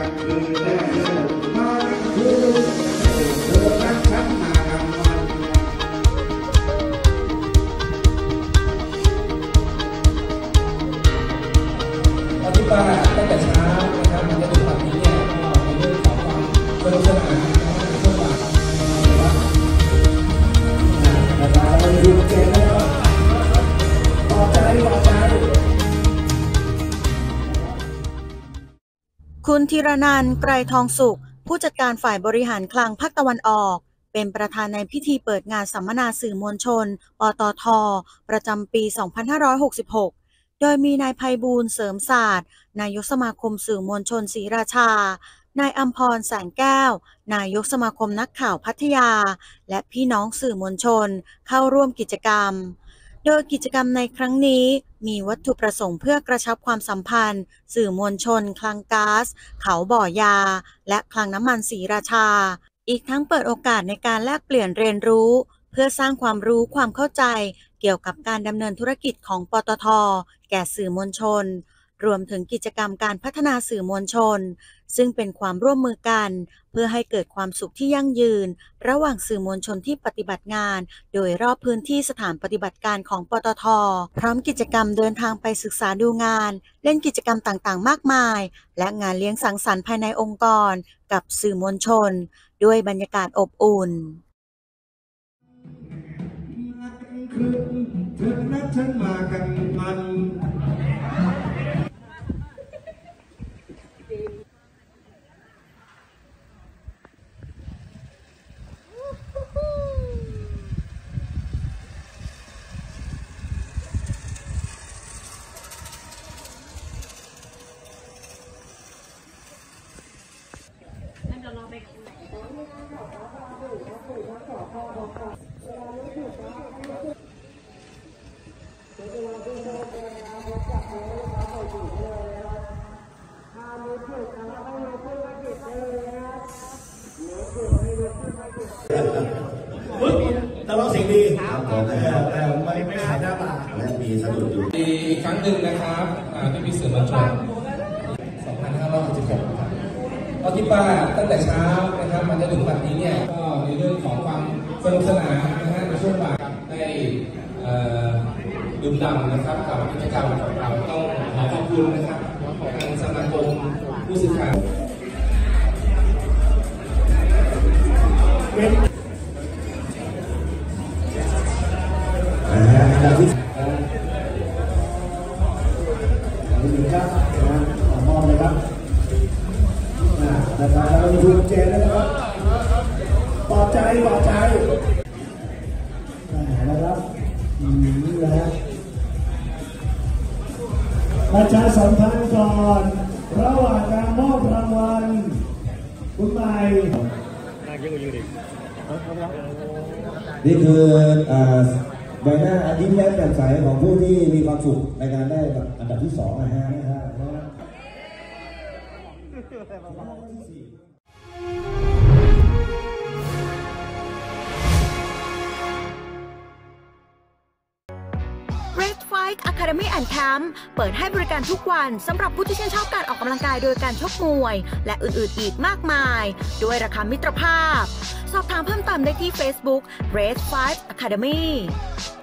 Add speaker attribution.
Speaker 1: ตั้งแต่เช้านะครับมันจะถึงตอนนี้เนี่ยก็ในเรื่องของความสนุกสนานในช่วงบ่ายเราดูเกมแล้วต่อใจ
Speaker 2: คุณธีรนันท์ไกรทองสุขผู้จัดการฝ่ายบริหารคลังภาคตะวันออกเป็นประธานในพิธีเปิดงานสัมมนาสื่อมวลชนปตท.ประจำปี 2566โดยมีนายไพบูลย์เสริมศาสตร์นายกสมาคมสื่อมวลชนศรีราชานายอัมพรแสงแก้วนายกสมาคมนักข่าวพัทยาและพี่น้องสื่อมวลชนเข้าร่วมกิจกรรมโดยกิจกรรมในครั้งนี้มีวัตถุประสงค์เพื่อกระชับความสัมพันธ์สื่อมวลชนคลังก๊าซเขาบ่อยาและคลังน้ำมันศรีราชาอีกทั้งเปิดโอกาสในการแลกเปลี่ยนเรียนรู้เพื่อสร้างความรู้ความเข้าใจเกี่ยวกับการดำเนินธุรกิจของปตท.แก่สื่อมวลชนรวมถึงกิจกรรมการพัฒนาสื่อมวลชนซึ่งเป็นความร่วมมือกันเพื่อให้เกิดความสุขที่ยั่งยืนระหว่างสื่อมวลชนที่ปฏิบัติงานโดยรอบพื้นที่สถานปฏิบัติการของปตท.พร้อมกิจกรรมเดินทางไปศึกษาดูงานเล่นกิจกรรมต่างๆมากมายและงานเลี้ยงสังสรรค์ภายในองค์กรกับสื่อมวลชนด้วยบรรยากาศอบอุ่น
Speaker 1: เธอนัดฉันมากันมันตลอดสิ่งดีครับผมแต่ไม่ขายหน้าตาและมีสะดุดอยู่อีกครั้งหนึ่งนะครับที่มีสื่อมวลชน 2566 ครับก็ที่ว่าตั้งแต่เช้านะครับมันจะถึงวันนี้เนี่ยก็ในเรื่องของความสนุกสนานนะฮะในช่วงบ่ายได้ดื่มด่ำนะครับกับกิจกรรมของเราต้องขอขอบคุณนะครับทางสมาคมผู้สื่อข่าวอันดับที่ครับมอบเลยครับนะครับเราดูเจนนะครับต่อใจนะครับนะฮะประชาสัมพันธ์ก่อนระหว่างการมอบรางวัลคุณใหม่
Speaker 3: นี่คือใบหน้ายิ้มแย้มแจ่มใสของผู้ที่มีความสุขในการได้อันดับที่ 2นะฮะ
Speaker 2: Red Fight Academy and Camp เปิดให้บริการทุกวันสำหรับผู้ที่ชื่นชอบการออกกำลังกายโดยการชกมวยและอื่นๆอีกมากมายด้วยราคามิตรภาพสอบถามเพิ่มเติมได้ที่ Facebook Red Fight Academy